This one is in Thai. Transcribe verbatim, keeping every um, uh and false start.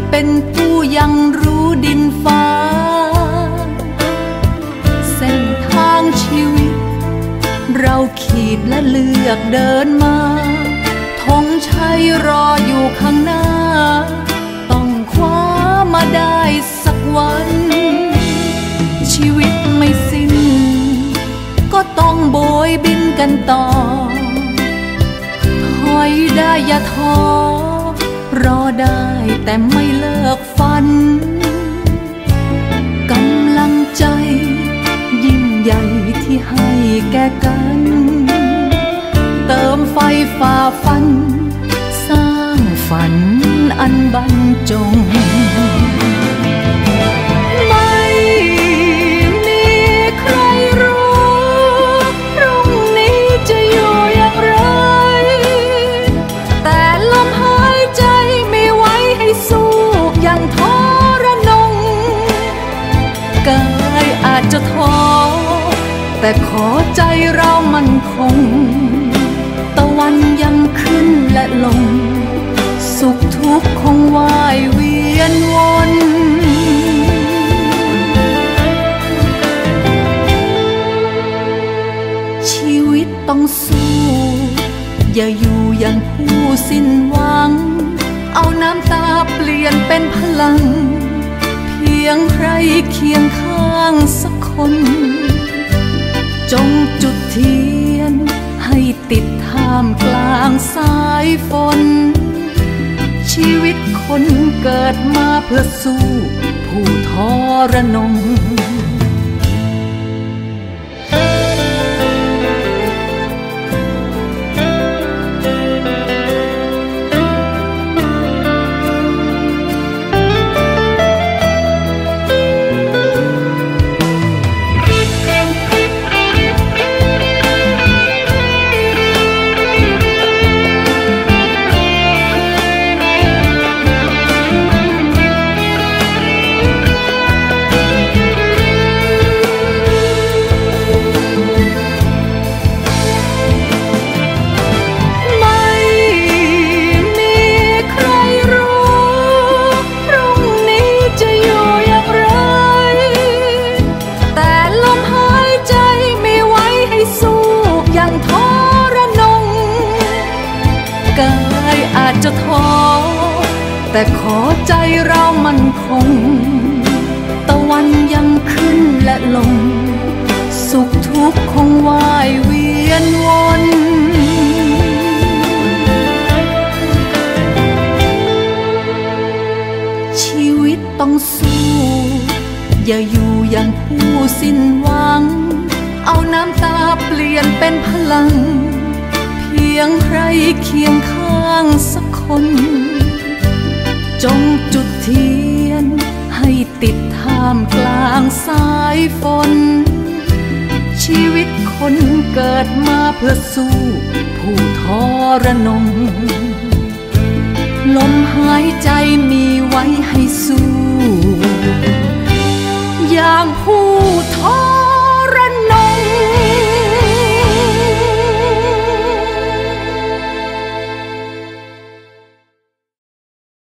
เป็นผู้ยังรู้ดินฟ้าเส้นทางชีวิตเราขีดและเลือกเดินมาธงชัยรออยู่ข้างหน้าต้องคว้ามาได้สักวันชีวิตไม่สิ้นก็ต้องโบยบินกันต่อถอยได้อย่าท้อรอได้แต่ไม่เลิกฝันกำลังใจยิ่งใหญ่ที่ให้แก่กันเติมไฟฝ่าฟันสร้างฝันอันบรรจงไม่มีใครรู้พรุ่งนี้จะอยู่อย่างไรแต่ลมหายใจมีไว้ให้สู้อย่างทรนงกายอาจจะท้อแต่ขอใจเรามั่นคงตะวันยังขึ้นและลงสุขทุกข์คงว่ายเวียนวนชีวิตต้องสู้อย่าอยู่อย่างผู้สิ้นหวังเอาน้ำตาเปลี่ยนเป็นพลังเพียงใครเคียงข้างสักคนจงจุดเทียนให้ติดท่ามกลางสายฝนชีวิตคนเกิดมาเพื่อสู้ผู้ทรนงอาจจะท้อแต่ขอใจเรามั่นคงตะวันยังขึ้นและลงสุขทุกข์คงว่ายเวียนวนชีวิตต้องสู้อย่าอยู่อย่างผู้สิ้นหวังเอาน้ำตาเปลี่ยนเป็นพลังเพียงใครเคียงข้างสักคนจงจุดเทียนให้ติดท่ามกลางสายฝนชีวิตคนเกิดมาเพื่อสู้ผู้ทรนงลมหายใจมีไว้ให้สู้อย่างผู้ทร